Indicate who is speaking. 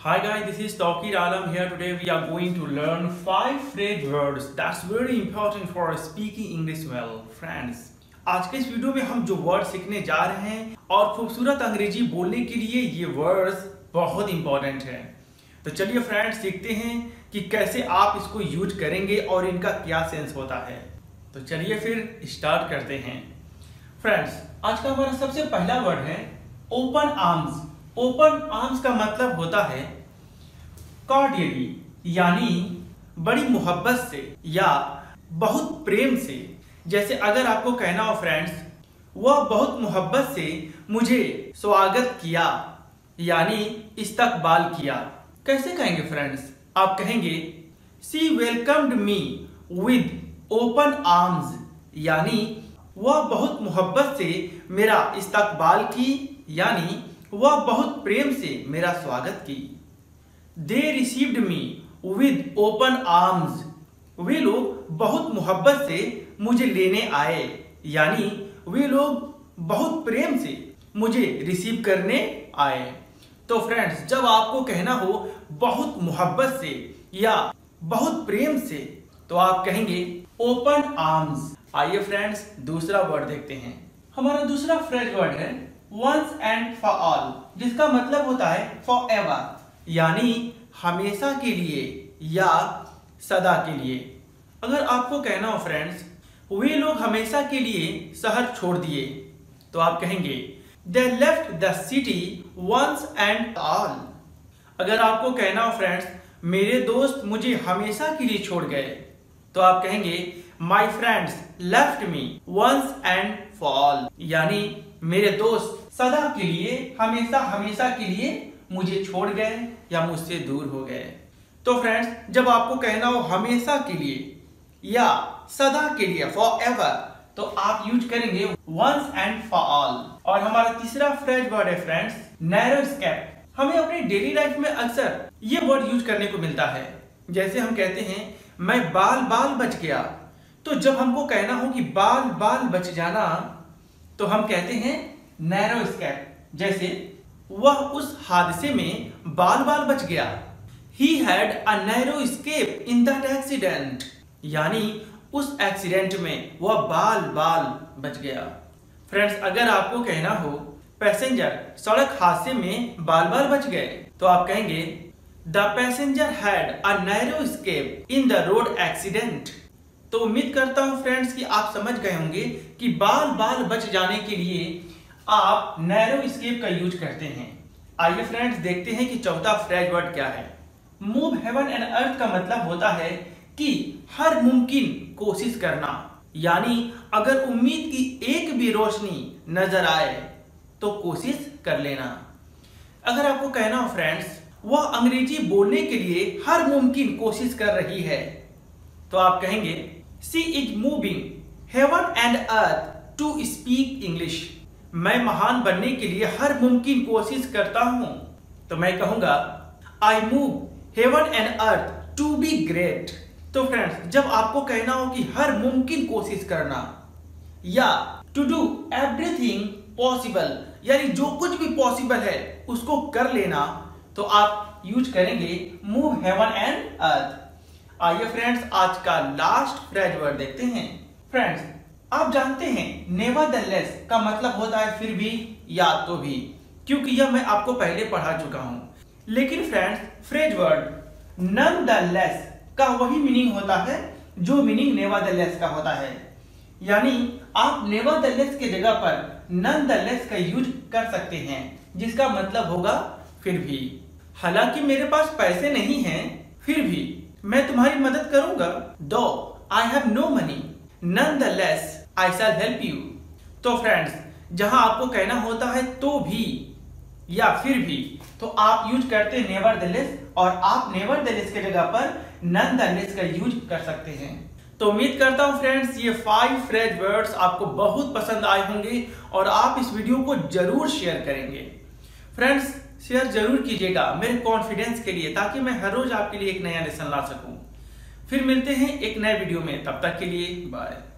Speaker 1: Hi guys, this is Tawqir Alam here. Today we are going to learn 5 phrase words that's very important for speaking English well. Friends, आज के इस video में हम जो word सीखने जा रहे हैं और खूबसूरत अंग्रेजी बोलने के लिए ये वर्ड्स बहुत इंपॉर्टेंट है। तो चलिए फ्रेंड्स सीखते हैं कि कैसे आप इसको यूज करेंगे और इनका क्या सेंस होता है। तो चलिए फिर स्टार्ट करते हैं। फ्रेंड्स, आज का हमारा सबसे पहला वर्ड है ओपन आर्म्स। ओपन आर्म्स का मतलब होता है कॉर्डियली, यानी बड़ी मोहब्बत से या बहुत प्रेम से। जैसे अगर आपको कहना हो फ्रेंड्स, वह बहुत मोहब्बत से मुझे स्वागत किया, यानी इस्तकबाल किया। कैसे कहेंगे फ्रेंड्स? आप कहेंगे she welcomed me with open arms, यानी वह बहुत मोहब्बत से मेरा इस्तकबाल की, यानी वह बहुत प्रेम से मेरा स्वागत की। They received me with open arms, वे लोग बहुत मोहब्बत से मुझे लेने आए, यानी वे लोग बहुत प्रेम से मुझे रिसीव करने आए। तो फ्रेंड्स, जब आपको कहना हो बहुत मोहब्बत से या बहुत प्रेम से, तो आप कहेंगे ओपन आर्म्स। आइए फ्रेंड्स दूसरा वर्ड देखते हैं। हमारा दूसरा फ्रेज वर्ड है वंस एंड फॉर ऑल, जिसका मतलब होता है फॉर एवर, यानी हमेशा के लिए या सदा के लिए। अगर आपको कहना हो फ्रेंड्स, वे लोग हमेशा के लिए शहर छोड़ दिए, तो आप कहेंगे they left the city once and all. अगर आपको कहना हो फ्रेंड्स, मेरे दोस्त मुझे हमेशा के लिए छोड़ गए, तो आप कहेंगे my friends left me once and for all, यानी मेरे दोस्त सदा के लिए हमेशा के लिए मुझे छोड़ गए या मुझसे दूर हो गए। तो फ्रेंड्स, जब आपको कहना हो हमेशा के लिए या सदा के लिए फॉर एवर, तो आप यूज करेंगे वंस एंड फॉर ऑल। और हमारा तीसरा फ्रेज वर्ड है फ्रेंड्स नैरो स्केप। हमें अपनी डेली लाइफ में अक्सर ये वर्ड यूज करने को मिलता है। जैसे हम कहते हैं मैं बाल बाल बच गया, तो जब हमको कहना हो कि बाल बाल बच जाना, तो हम कहते हैं नैरो स्केप। जैसे वह उस हादसे में बाल बाल बच गया, he had a narrow escape in that accident, यानी उस एक्सीडेंट में वह बाल बाल बच गया। फ्रेंड्स, अगर आपको कहना हो पैसेंजर सड़क हादसे में बाल बाल बच गए, तो आप कहेंगे the passenger had a narrow escape in the road accident. तो उम्मीद करता हूं फ्रेंड्स कि आप समझ गए होंगे कि बाल बाल बच जाने के लिए आप नैरो स्केप का यूज करते हैं। आइए फ्रेंड्स देखते हैं कि चौथा फ्रेज वर्ड क्या है। मूव हेवन एंड अर्थ का मतलब होता है कि हर मुमकिन कोशिश करना, यानी अगर उम्मीद की एक भी रोशनी नजर आए तो कोशिश कर लेना। अगर आपको कहना हो फ्रेंड्स, वह अंग्रेजी बोलने के लिए हर मुमकिन कोशिश कर रही है, तो आप कहेंगे she is moving heaven and earth to speak English. मैं महान बनने के लिए हर मुमकिन कोशिश करता हूं, तो मैं कहूंगा I move heaven and earth to be great. तो फ्रेंड्स, जब आपको कहना हो कि हर मुमकिन कोशिश करना या टू डू एवरीथिंग पॉसिबल, यानी जो कुछ भी पॉसिबल है उसको कर लेना, तो आप यूज करेंगे मूव हेवन एंड अर्थ। आइए फ्रेंड्स आज का लास्ट फ्रेज वर्ड देखते हैं। फ्रेंड्स, आप जानते हैं नेवरदलेस का मतलब होता है फिर भी या तो भी, क्योंकि यह मैं आपको पहले पढ़ा चुका हूं। लेकिन फ्रेंड्स, फ्रेज वर्ड नॉनदलेस का वही मीनिंग होता है जो मीनिंग नेवरदलेस का होता है, यानी आप नेवरदलेस के जगह पर नॉनदलेस का यूज कर सकते हैं, जिसका मतलब होगा फिर भी। हालांकि मेरे पास पैसे नहीं हैं, फिर भी मैं तुम्हारी मदद करूंगा। Though I have no money nonetheless I shall help you. तो फ्रेंड्स, जहां आपको कहना होता है तो भी या फिर भी, तो आप यूज करते हैं नेवरदलेस, और आप नेवरदलेस के जगह पर नॉनदलेस का यूज कर सकते हैं। तो उम्मीद करता हूं फ्रेंड्स ये 5 फ्रेज वर्ड्स आपको बहुत पसंद आए होंगे और आप इस वीडियो को जरूर शेयर करेंगे। फ्रेंड्स, शेयर जरूर कीजिएगा मेरे कॉन्फिडेंस के लिए, ताकि मैं हर रोज आपके लिए एक नया लेसन ला सकूं। फिर मिलते हैं एक नए वीडियो में, तब तक के लिए बाय।